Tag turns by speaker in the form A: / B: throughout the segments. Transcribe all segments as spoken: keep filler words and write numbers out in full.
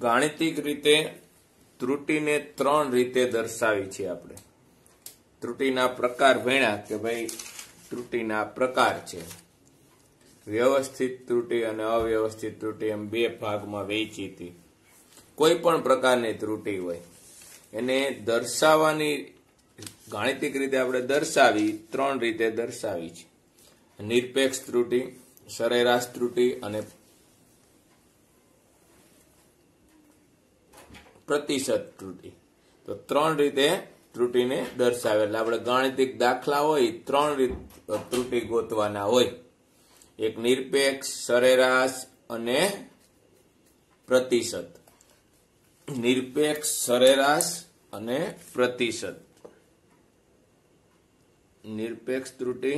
A: ગાણિતિક રીતે ત્રુટીને ત્રણ રીતે દર્શાવી છે આપણે. ત્રુટીના પ્રકાર ભણ્યા કે ભાઈ ત્રુટીના પ્રકાર છે. વ્યવસ્થિત ત્રુટી અને અવ્યવસ્થિત ત્રુટી એમ બે ભાગમાં વહેંચી હતી. કોઈ પણ પ્રકારની ત્રુટી હોય એને દર્શાવવાની ગાણિતિક રીતે આપણે દર્શાવી ત્રણ રીતે દર્શાવી છે. નિરપેક્ષ ત્રુટી, સરેરાશ ત્રુટી અને પ્રતિશત ત્રુટી. તો ત્રણ રીતે ત્રુટીને દર્શાવે એટલે આપણે ગાણિતિક દાખલા હોય ત્રણ રીત ત્રુટી ગોતવાના હોય. એક નિરપેક્ષ, સરેરાશ અને પ્રતિશત. નિરપેક્ષ, સરેરાશ અને પ્રતિશત. નિરપેક્ષ ત્રુટી,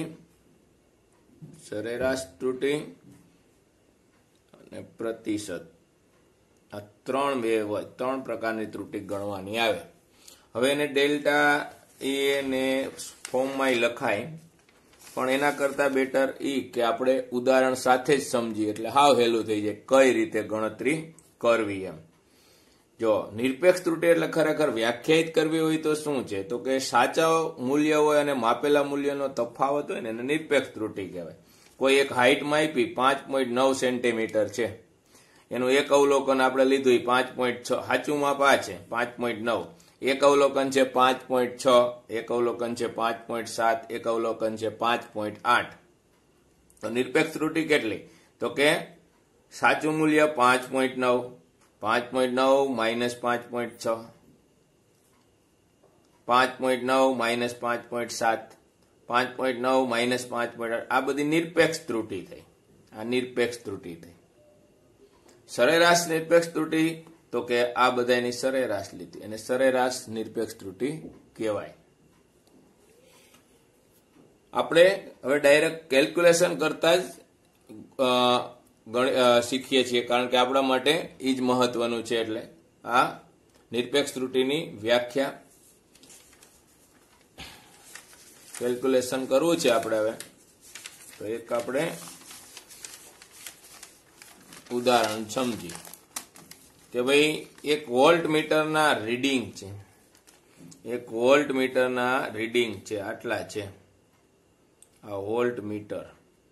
A: સરેરાશ ત્રુટી અને પ્રતિશત. આ ત્રણ બે હોય ત્રણ પ્રકારની ત્રુટી ગણવાની આવે. હવે એને ડેલ્ટા એ ને ફોર્મમાં લખાય, પણ એના કરતા બેટર ઈ કે આપણે ઉદાહરણ સાથે જ સમજીએ એટલે હાવ હેલું થઈ જાય કઈ રીતે ગણતરી કરવી એમ. જો નિરપેક્ષ ત્રુટી એટલે ખરેખર વ્યાખ્યાયિત કરવી હોય તો શું છે, તો કે સાચા મૂલ્ય હોય અને માપેલા મૂલ્યનો તફાવત હોય ને એને નિરપેક્ષ ત્રુટી કહેવાય. કોઈ એક હાઈટ માપી પાંચ પોઈન્ટ નવ સેન્ટીમીટર છે, એનું એક અવલોકન આપણે લીધું પાંચ પોઈન્ટ છ, સાચું માપ આ છે પાંચ પોઈન્ટ નવ. એક અવલોકન છે પાંચ પોઈન્ટ છ, એક અવલોકન છે પાંચ પોઈન્ટ સાત, એક અવલોકન છે પાંચ પોઈન્ટ આઠ. તો નિરપેક્ષ ત્રુટી કેટલી, તો કે સાચું મૂલ્ય પાંચ પોઈન્ટ નવ, પાંચ પોઈન્ટ નવ માઇનસ પાંચ પોઈન્ટ છ, પાંચ પોઈન્ટ નવ માઇનસ પાંચ પોઈન્ટ સાત, પાંચ પોઈન્ટ નવ માઇનસ પાંચ પોઈન્ટ આઠ. આ બધી નિરપેક્ષ ત્રુટી થઈ. આ નિરપેક્ષ ત્રુટી થઈ. સરેરાશ નિરપેક્ષ ત્રુટી તો કે આ બધાની સરેરાશ લીધી અને સરેરાશ નિરપેક્ષ ત્રુટી કહેવાય. આપણે હવે ડાયરેક્ટ કેલ્ક્યુલેશન કરતા જ શીખીએ છીએ, કારણ કે આપણા માટે એ જ મહત્વનું છે. એટલે આ નિરપેક્ષ ત્રુટીની વ્યાખ્યા કેલ્ક્યુલેશન કરવું છે આપણે. હવે તો એક આપણે ઉદાહરણ સમજી કે ભાઈ એક વોલ્ટ મીટરના રીડિંગ છે. એક વોલ્ટ મીટરના રીડિંગ છે આટલા છે. આ વોલ્ટ મીટર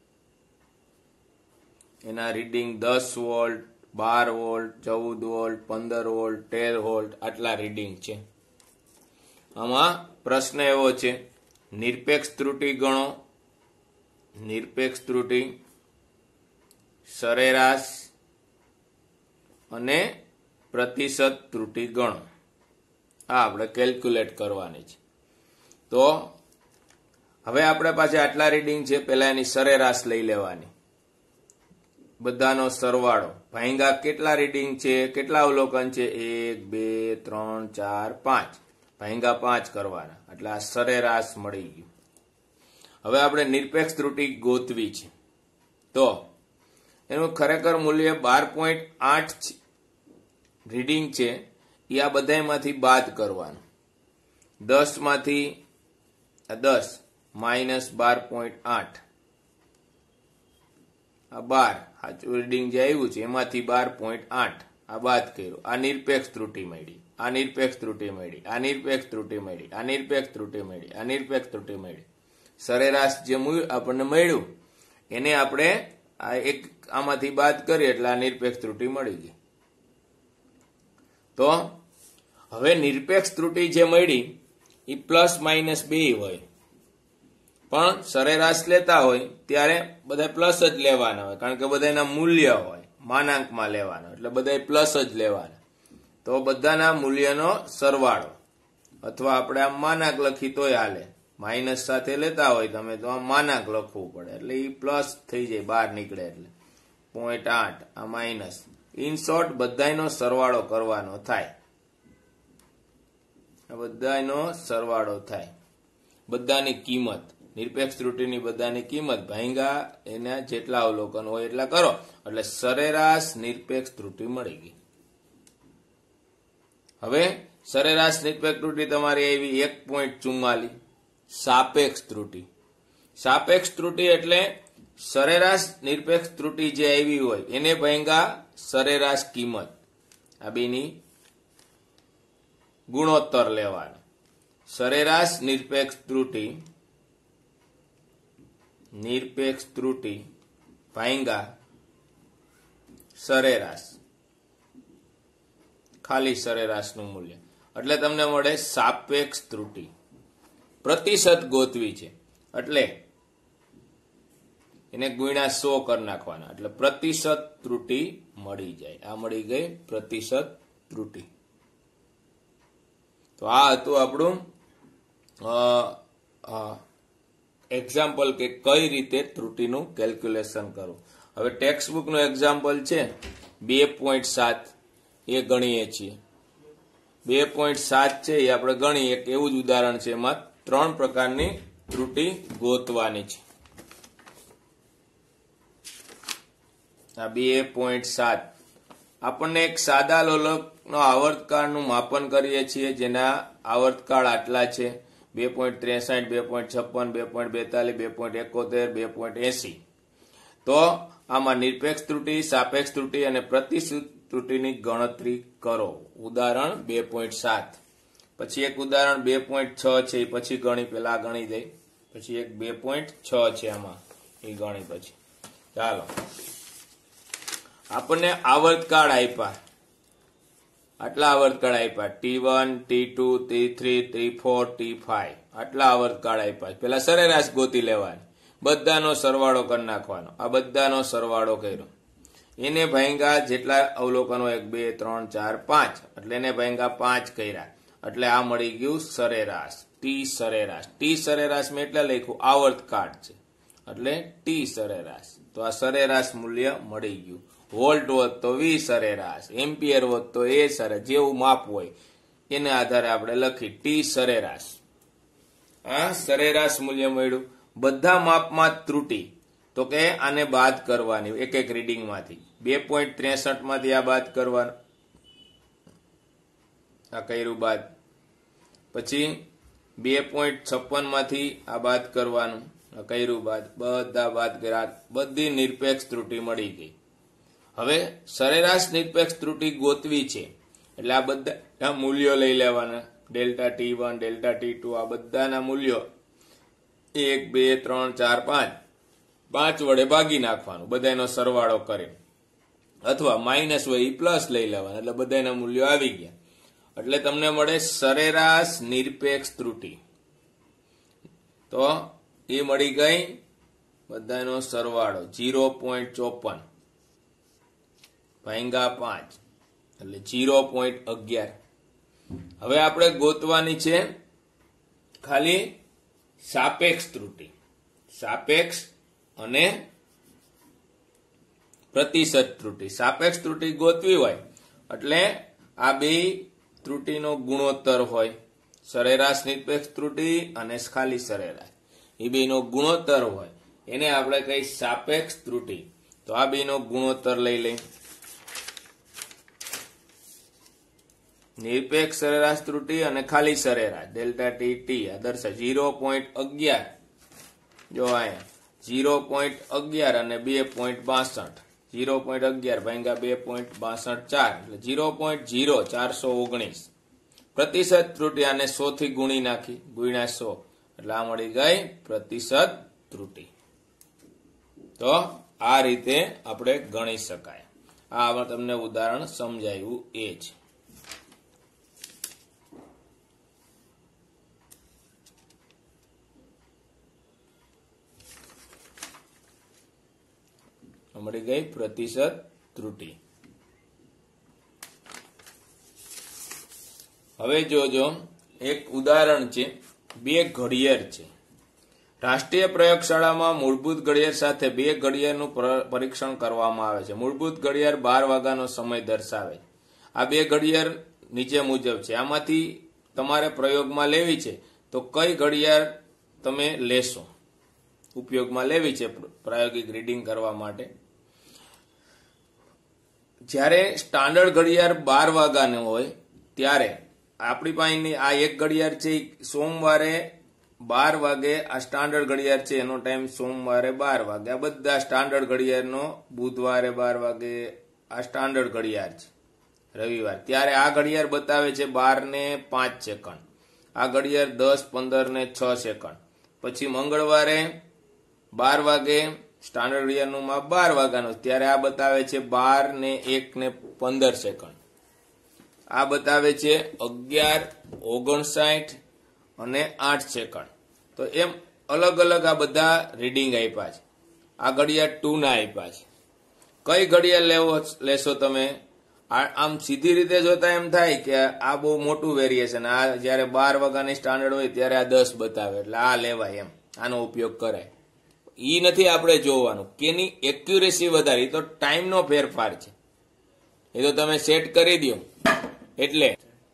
A: એના રીડિંગ દસ વોલ્ટ, બાર વોલ્ટ, ચૌદ વોલ્ટ, પંદર વોલ્ટ, તેર વોલ્ટ આટલા રીડિંગ છે. આમાં પ્રશ્ન એવો છે નિરપેક્ષ ત્રુટી ગણો, નિરપેક્ષ ત્રુટી, સરેરાશ અને પ્રતિશત ત્રુટી ગણો. આ આપણે કેલ્ક્યુલેટ કરવાની છે. તો હવે આપણે પાસે આટલા રીડિંગ છે, પહેલા એની સરેરાશ લઈ લેવાની. બધાનો સરવાળો ભાંગા કેટલા રીડિંગ છે, કેટલા અવલોકન છે, એક બે ત્રણ ચાર પાંચ, ભાંગા પાંચ કરવાના એટલે આ સરેરાશ મળી ગયું. હવે આપણે નિરપેક્ષ ત્રુટી ગોતવી છે. તો એનું ખરેખર મૂલ્ય બાર પોઈન્ટ આઠ રીડિંગ છે, એ આ બધામાંથી બાદ કરવાનું. દસ માંથી દસ માઇનસ બાર પોઈન્ટ આઠ, આ બાર સાચું રીડિંગ જે આવ્યું છે એમાંથી બાર પોઈન્ટ આઠ આ બાદ કર્યું. આ નિરપેક્ષ ત્રુટી મળી, આ નિરપેક્ષ ત્રુટી મળી, આ નિરપેક્ષ ત્રુટી મળી, આ નિરપેક્ષ ત્રુટી મળી, આ નિરપેક્ષ ત્રુટી મળી. સરેરાશ જે આપણને મળ્યું એને આપણે આ એક આમાંથી બાદ કરીએ એટલે આ નિરપેક્ષ ત્રુટી મળી ગઈ. તો હવે નિરપેક્ષ ત્રુટી જે મળી એ પ્લસ માઇનસ બે હોય, પણ સરેરાશ લેતા હોય ત્યારે બધા પ્લસ જ લેવાના હોય, કારણ કે બધાના મૂલ્ય હોય માનાંકમાં લેવાના એટલે બધા પ્લસ જ લેવાના. તો બધાના મૂલ્યનો સરવાળો, અથવા આપણે આમ માનાંક લખી તોય હાલે, માઇનસ સાથે લેતા હોય તમે તો આમ માનાંક લખવું પડે એટલે એ પ્લસ થઈ જાય, બહાર નીકળે એટલે પોઈન્ટ આઠ આ માઇનસ. ઇન શોર્ટ બધાનો સરવાળો કરવાનો થાય. બધાનો સરવાળો થાય, બધાની કિંમત, નિરપેક્ષ ત્રુટીની બધાની કિંમત ભાંગા એના જેટલા અવલોકન હોય એટલા કરો એટલે સરેરાશ નિરપેક્ષ ત્રુટી મળી ગઈ. હવે સરેરાશ નિરપેક્ષ ત્રુટી તમારી આવી એક પોઈન્ટ ચુમ્માલીસ. સાપેક્ષ ત્રુટી, સાપેક્ષ ત્રુટી એટલે સરેરાશ નિરપેક્ષ ત્રુટી જે આવી હોય એને ભાંગા સરેરાશ કિંમત. આ બેની ગુણોત્તર લેવાનો. સરેરાશ નિરપેક્ષ ત્રુટી નિરપેક્ષ ત્રુટી ભાંગા સરેરાશ ખાલી સરેરાશનું મૂલ્ય એટલે તમને મળે સાપેક્ષ ત્રુટી. પ્રતિશત ગોતવી છે એટલે એને ગુણ્યા સો કરી નાખવાના એટલે પ્રતિશત ત્રુટી મળી જાય. આ મળી ગઈ પ્રતિશત ત્રુટી. તો આ હતું આપણું એક્ઝામ્પલ કે કઈ રીતે ત્રુટીનું કેલ્ક્યુલેશન કરવું. હવે ટેક્સ્ટબુક નું એક્ઝામ્પલ છે બે પોઈન્ટ સાત એ ગણીએ છીએ. બે પોઈન્ટ સાત છે એ આપણે ગણીએ એક એવું જ ઉદાહરણ છે. એમાં ત્રણ પ્રકારની ત્રુટી ગોતવાની છે. આ બે પોઈન્ટ સાત આપણને એક સાદા લોલકનો આવર્તકાળનું માપન કરીએ છીએ જેના આવર્તકાળ આટલા છે બે પોઈન્ટ ત્રેસઠ બે પોઈન્ટ છપ્પન બે પોઈન્ટ બેતાલીસ બે પોઈન્ટ એકોતેર બે પોઈન્ટ એસી. તો આમાં નિરપેક્ષ ત્રુટી સાપેક્ષ ત્રુટી અને પ્રતિશત ત્રુટીની ગણતરી કરો. ઉદાહરણ બે પોઈન્ટ સાત પછી એક ઉદાહરણ બે પોઈન્ટ છ છે એ પછી ગણી પેલા ગણી દે પછી એક બે પોઈન્ટ છ છે આમાં એ ગણી પછી. ચાલો આપણને આવર્તકાળ આપ્યા આટલા આવર્તકાળ આપ્યા T one T two T three T four T five આટલા આવર્તકાળ આપ્યા. પેલા સરેરાશ ગોતી લેવાની બધાનો સરવાળો કરી નાખવાનો. આ બધાનો સરવાળો કર્યો એને ભાંગા જેટલા અવલોકનો એક બે ત્રણ ચાર પાંચ એટલે એને ભાંગા પાંચ કર્યા એટલે આ મળી ગયું સરેરાશ ટી સરેરાશ. ટી સરેરાશ મેં એટલે લખ્યું આવર્તકાળ છે એટલે ટી સરેરાશ. તો આ સરેરાશ મૂલ્ય મળી ગયું. વોલ્ટ હોત તો વી સરેરાશ, એમ્પિયર હોત તો એ સરેરાશ, જેવું માપ હોય એના આધારે આપણે લખી ટી સરેરાશ. આ સરેરાશ મૂલ્ય મળ્યું. બધા માપમાં ત્રુટી તો કે આને બાદ કરવાની એક એક રીડિંગ માંથી. બે પોઈન્ટ ત્રેસઠ માંથી આ બાદ કરવાનું આ કર્યું બાદ. પછી બે પોઈન્ટ છપ્પન માંથી આ બાદ કરવાનું આ કર્યું બાદ. બધા બાદ કર્યા બધી નિરપેક્ષ ત્રુટી મળી ગઈ. હવે સરેરાશ નિરપેક્ષ ત્રુટી ગોતવી છે એટલે આ બધા મૂલ્યો લઈ લેવાના. Delta T one delta T two આ બધાના મૂલ્યો એક બે ત્રણ ચાર પાંચ પાંચ વડે ભાગી નાખવાનું બધાનો સરવાળો કરે અથવા માઇનસ હોય એ પ્લસ લઈ લેવાના એટલે બધાના મૂલ્યો આવી ગયા એટલે તમને મળે સરેરાશ નિરપેક્ષ ત્રુટી. તો એ મળી ગઈ બધાનો સરવાળો ઝીરો પોઈન્ટ ચોપન ભાંગા પાંચ એટલે ઝીરો પોઈન્ટ અગિયાર. હવે આપણે ગોતવાની છે ખાલી સાપેક્ષ ત્રુટી. સાપેક્ષ અને પ્રતિશત ત્રુટી. સાપેક્ષ ત્રુટી ગોતવી હોય એટલે આ બે ત્રુટીનો ગુણોત્તર હોય. સરેરાશ નિરપેક્ષ ત્રુટી અને ખાલી સરેરાશ એ બેનો ગુણોત્તર હોય એને આપણે કઈ સાપેક્ષ ત્રુટી. તો આ બેનો ગુણોત્તર લઈ લઈ. નિરપેક્ષ સરેરાશ ત્રુટી અને ખાલી સરેરાશ ડેલ્ટા ટી ટી આ દર્શાવે ઝીરો પોઈન્ટ અગિયાર. જો અહીંયા ઝીરો પોઈન્ટ અગિયાર અને બે પોઈન્ટ બાસઠ ઝીરો પોઈન્ટ અગિયાર ભાંગા બે પોઈન્ટ બાસઠ ચાર એટલે ઝીરો પોઈન્ટ ઝીરો ચારસો ઓગણીસ. પ્રતિશત ત્રુટી આને સો થી ગુણી નાખી ગુણ્યા સો એટલે આ મળી ગઈ પ્રતિશત ત્રુટી. તો આ રીતે આપણે ગણી શકાય. આ તમને ઉદાહરણ સમજાયું એ છે. મળી ગઈ પ્રતિશત ત્રુટી. હવે જોજો એક ઉદાહરણ છે. બે ઘડિયાળ છે. રાષ્ટ્રીય પ્રયોગશાળામાં મૂળભૂત ઘડિયાળ સાથે બે ઘડિયાળનું પરીક્ષણ કરવામાં આવે છે. મૂળભૂત ઘડિયાળ બાર વાગ્યાનો સમય દર્શાવે. આ બે ઘડિયાળ નીચે મુજબ છે. આમાંથી તમારે પ્રયોગમાં લેવી છે તો કઈ ઘડિયાળ તમે લેશો? ઉપયોગમાં લેવી છે પ્રાયોગિક રીડિંગ કરવા માટે. જ્યારે સ્ટાન્ડર્ડ ઘડિયાળ બાર વાગ્યાનું હોય ત્યારે આપણી પાસેની આ એક ઘડિયાળ છે સોમવારે બાર વાગે. આ સ્ટાન્ડર્ડ ઘડિયાળ છે એનો ટાઈમ સોમવારે બાર વાગે. આ બધા સ્ટાન્ડર્ડ ઘડિયાળનો બુધવારે બાર વાગે આ સ્ટાન્ડર્ડ ઘડિયાળ છે. રવિવાર, ત્યારે આ ઘડિયાળ બતાવે છે બાર ને પાંચ સેકન્ડ, આ ઘડિયાળ દસ પંદર ને છ સેકન્ડ. પછી મંગળવારે બાર વાગે સ્ટાન્ડર્ડ ઘડિયાળનું માપ બાર વાગ્યાનું, ત્યારે આ બતાવે છે બાર ને એક ને પંદર સેકન્ડ. આ બતાવે છે અગિયાર ઓગણસાઠ અને આઠ સેકન્ડ. તો એમ અલગ અલગ આ બધા રીડિંગ આપ્યા છે. આ ઘડિયાળ ટુ ના આપ્યા છે. કઈ ઘડિયાળ લેવો લેશો તમે? આમ સીધી રીતે જોતા એમ થાય કે આ બહુ મોટું વેરિએશન, આ જયારે બાર વાગ્યાની સ્ટાન્ડર્ડ હોય ત્યારે આ દસ બતાવે એટલે આ લેવાય, એમ આનો ઉપયોગ કરાય. ઈ નથી આપણે જોવાનું કેની એક્યુરેસી વધારે, તો ટાઈમનો ફેરફાર છે, એ તો તમે સેટ કરી દો. એટલે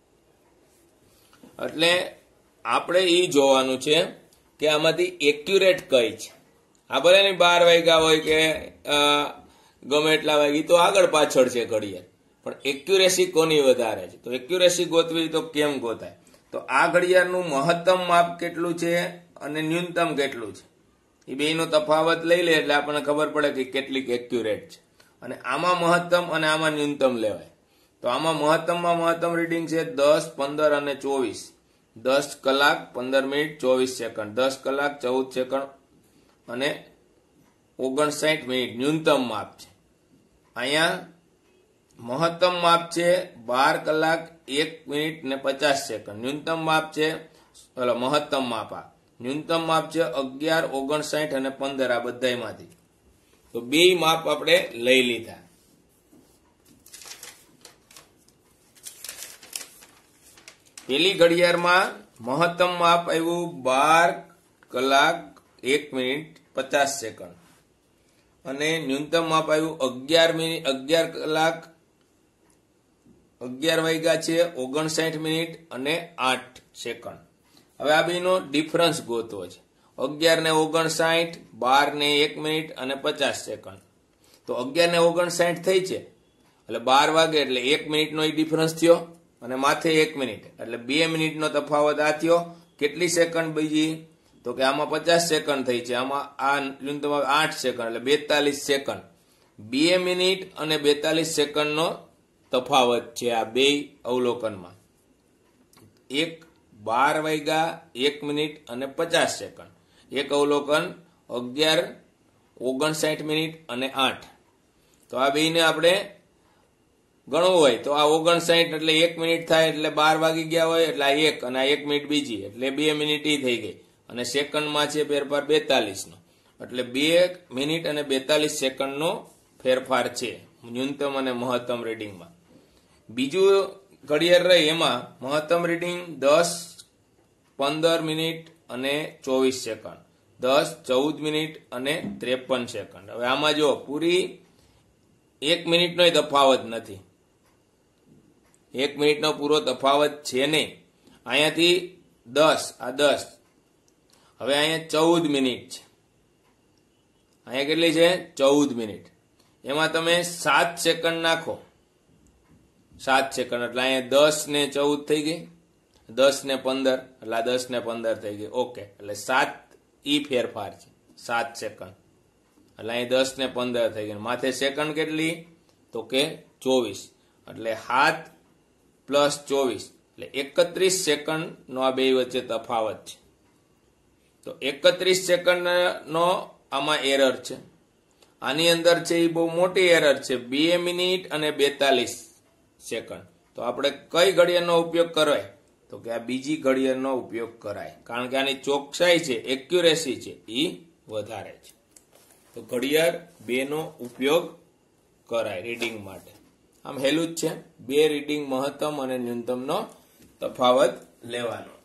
A: એટલે આપણે ઈ જોવાનું છે કે આમાંથી એક્યુરેટ કઈ છે. આ ભલે ની બાર વાગ્યા હોય કે ગમે એટલા વાગી, તો આગળ પાછળ છે ઘડિયાળ, પણ એક્યુરેસી કોની વધારે છે? તો એક્યુરેસી ગોતવી તો કેમ ગોતાય? તો આ ઘડિયાળનું મહત્તમ માપ કેટલું છે અને ન્યૂનતમ કેટલું છે, એ બેનો તફાવત લઈ લે એટલે આપણને ખબર પડે કે કેટલીક એક્યુરેટ છે. અને આમાં મહત્તમ અને આમાં ન્યૂનતમ લેવાય. તો આમાં મહત્તમમાં મહત્તમ રીડિંગ છે દસ પંદર અને ચોવીસ. દસ કલાક પંદર મિનિટ ચોવીસ સેકન્ડ, દસ કલાક ચૌદ સેકન્ડ અને ઓગણસાઠ મિનિટ ન્યૂનતમ માપ છે. અહીંયા મહત્તમ માપ છે બાર કલાક એક મિનિટ ને પચાસ સેકન્ડ. ન્યૂનતમ માપ છે મહત્તમ માપ આ ન્યૂનતમ માપ છે અગિયાર ઓગણસાઠ અને પંદર. આ બધામાંથી તો બે માપ આપણે લઈ લીધા. પેલી ઘડિયાળમાં મહત્તમ માપ આવ્યું બાર કલાક એક મિનિટ પચાસ સેકન્ડ અને ન્યૂનતમ માપ આવ્યું અગિયાર મિનિટ અગિયાર કલાક અગિયાર વાગ્યા છે ઓગણસાઠ મિનિટ અને આઠ સેકન્ડ. હવે આ બેનો ડિફરન્સ ગોતવો છે. અગિયાર ને ઓગણસાઠ, બાર ને એક મિનિટ અને પચાસ સેકન્ડ. તો અગિયાર ને ઓગણસાઠ થઈ છે એટલે બાર વાગે એટલે એક મિનિટનો એ ડિફરન્સ થયો અને માથે એક મિનિટ એટલે બે મિનિટનો તફાવત આ થયો. કેટલી સેકન્ડ બીજી? તો કે આમાં પચાસ સેકન્ડ થઈ છે, આમાં આ ન્યૂનતમ આઠ સેકન્ડ એટલે બેતાલીસ સેકન્ડ. બે મિનિટ અને બેતાલીસ સેકન્ડનો તફાવત છે આ બે અવલોકનમાં. એક બાર વાગ્યા એક મિનિટ અને પચાસ સેકન્ડ, એક અવલોકન અગિયાર ઓગણસાઠ મિનિટ અને આઠ. તો આ બેને આપણે ગણવું હોય તો આ ઓગણસાઠ એટલે એક મિનિટ થાય એટલે બાર વાગી ગયા હોય એટલે આ એક અને આ એક મિનિટ બીજી એટલે બે મિનિટ ઈ થઈ ગઈ. અને સેકન્ડમાં છે ફેરફાર બેતાલીસ નો એટલે બે મિનિટ અને બેતાલીસ સેકન્ડનો ફેરફાર છે ન્યૂનતમ અને મહત્તમ રીડિંગમાં. બીજું ઘડિયાળ રહી એમાં મહત્તમ રીડિંગ દસ પંદર મિનિટ અને ચોવીસ સેકન્ડ, દસ ચૌદ મિનિટ અને ત્રેપન સેકન્ડ. હવે આમાં જો પૂરી એક મિનિટનો તફાવત નથી, એક મિનિટનો પૂરો તફાવત છે નહીં. અહીંયાથી દસ આ દસ, હવે અહીંયા ચૌદ મિનિટ છે, અહીંયા કેટલી છે ચૌદ મિનિટ. એમાં તમે સાત સેકન્ડ નાખો, સાત સેકન્ડ એટલે અહીંયા દસ ને ચૌદ થઈ ગઈ, દસ ને પંદર એટલે આ દસ ને પંદર થઈ ગઈ. ઓકે, એટલે સાત ઈ ફેરફાર છે, સાત સેકન્ડ એટલે અહીં દસ ને પંદર થઈ ગઈ. માથે સેકન્ડ કેટલી? તો કે ચોવીસ એટલે સાત પ્લસ ચોવીસ એટલે એકત્રીસ સેકન્ડ નો આ બે વચ્ચે તફાવત છે. તો એકત્રીસ સેકન્ડ નો આમાં એરર છે. આની અંદર છે એ બહુ મોટી એરર છે, બે મિનિટ અને બેતાલીસ સેકન્ડ. તો આપણે કઈ ઘડિયાળનો ઉપયોગ કરાય? તો કે આ બીજી ઘડિયાળનો ઉપયોગ કરાય, કારણ કે આની ચોકસાઈ છે, એક્યુરેસી છે એ વધારે છે. તો ઘડિયાળ બે નો ઉપયોગ કરાય રીડિંગ માટે. આમ હેલું જ છે, બે રીડિંગ મહત્તમ અને ન્યૂનતમનો તફાવત લેવાનો.